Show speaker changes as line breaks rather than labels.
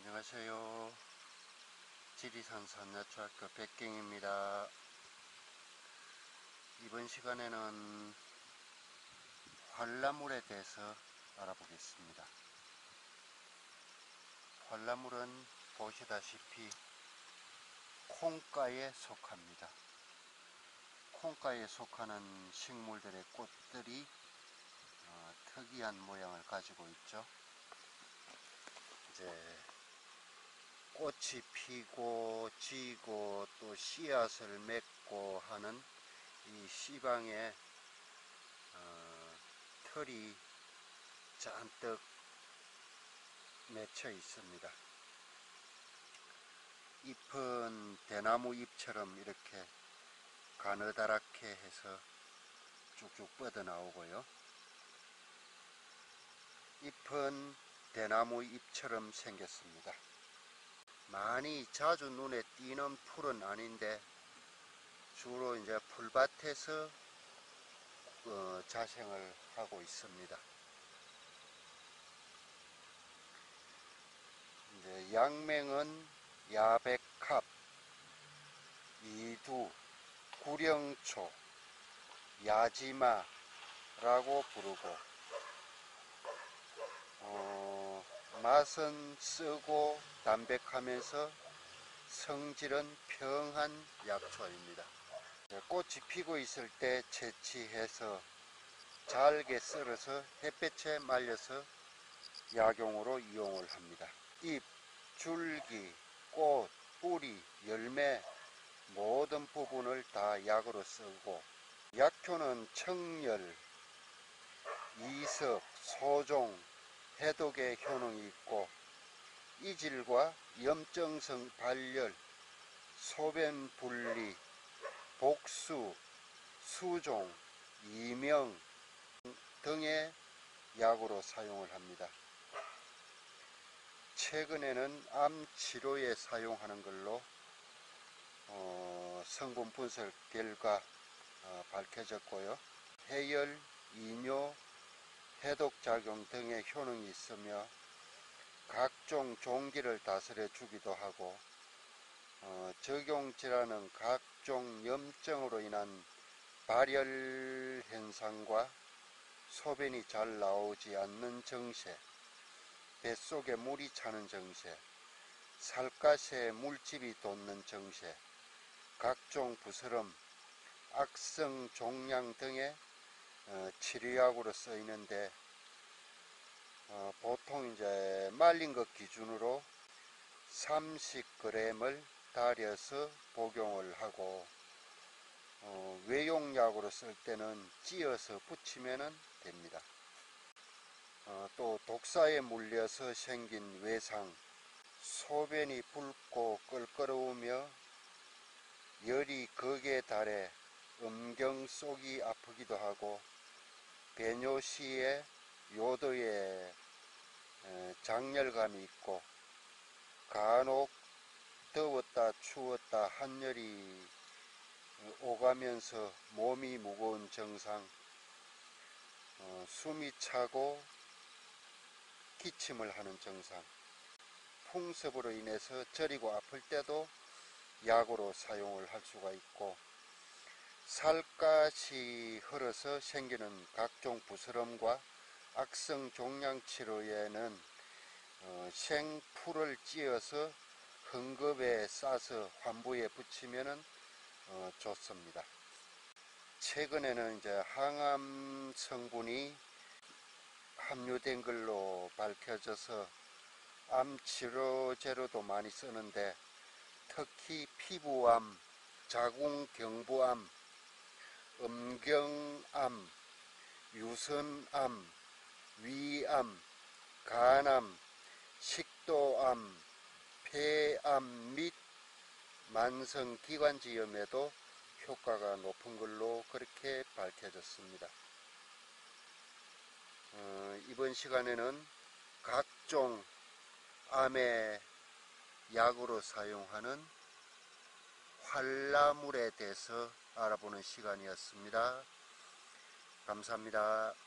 안녕하세요. 지리산 산야초학교 백경입니다. 이번 시간에는 활나물에 대해서 알아보겠습니다. 활나물은 보시다시피 콩가에 속합니다. 콩가에 속하는 식물들의 꽃들이 특이한 모양을 가지고 있죠. 이제 꽃이 피고 지고 또 씨앗을 맺고 하는 이 씨방에 털이 잔뜩 맺혀 있습니다. 잎은 대나무 잎처럼 이렇게 가느다랗게 해서 쭉쭉 뻗어 나오고요. 잎은 대나무 잎처럼 생겼습니다. 많이 자주 눈에 띄는 풀은 아닌데 주로 이제 풀밭에서 자생을 하고 있습니다. 이제 약명은 야백합, 이두, 구령초, 야지마라고 부르고 맛은 쓰고 담백하면서 성질은 평한 약초입니다. 꽃이 피고 있을 때 채취해서 잘게 썰어서 햇볕에 말려서 약용으로 이용을 합니다. 잎, 줄기, 꽃, 뿌리, 열매 모든 부분을 다 약으로 쓰고 약효는 청열, 이석, 소종, 해독의 효능이 있고 이질과 염증성 발열, 소변 분리, 복수, 수종, 이명 등의 약으로 사용을 합니다. 최근에는 암 치료에 사용하는 걸로 성분 분석 결과 밝혀졌고요. 해열, 이뇨, 해독작용 등의 효능이 있으며 각종 종기를 다스려 주기도 하고 적용질환은 각종 염증으로 인한 발열 현상과 소변이 잘 나오지 않는 증세, 뱃속에 물이 차는 증세, 살갗에 물집이 돋는 증세, 각종 부스럼, 악성 종양 등의 치료약으로 쓰이는데 보통 이제 말린 것 기준으로 30g을 달여서 복용을 하고 외용약으로 쓸 때는 찧어서 붙이면 됩니다. 또 독사에 물려서 생긴 외상, 소변이 붉고 껄끄러우며 열이 극에 달해 음경 속이 아프기도 하고 배뇨 시에 요도에 장열감이 있고 간혹 더웠다 추웠다 한열이 오가면서 몸이 무거운 증상, 숨이 차고 기침을 하는 증상, 풍습으로 인해서 저리고 아플 때도 약으로 사용을 할 수가 있고 살갗이 흘러서 생기는 각종 부스럼과 악성 종양 치료에는 생풀을 찧어서 헝겊에 싸서 환부에 붙이면 좋습니다. 최근에는 이제 항암 성분이 함유된 걸로 밝혀져서 암 치료제로도 많이 쓰는데 특히 피부암, 자궁경부암, 음경암, 유선암, 위암, 간암, 식도암, 폐암 및 만성기관지염에도 효과가 높은 걸로 그렇게 밝혀졌습니다. 이번 시간에는 각종 암의 약으로 사용하는 활나물에 대해서 알아보는 시간이었습니다. 감사합니다.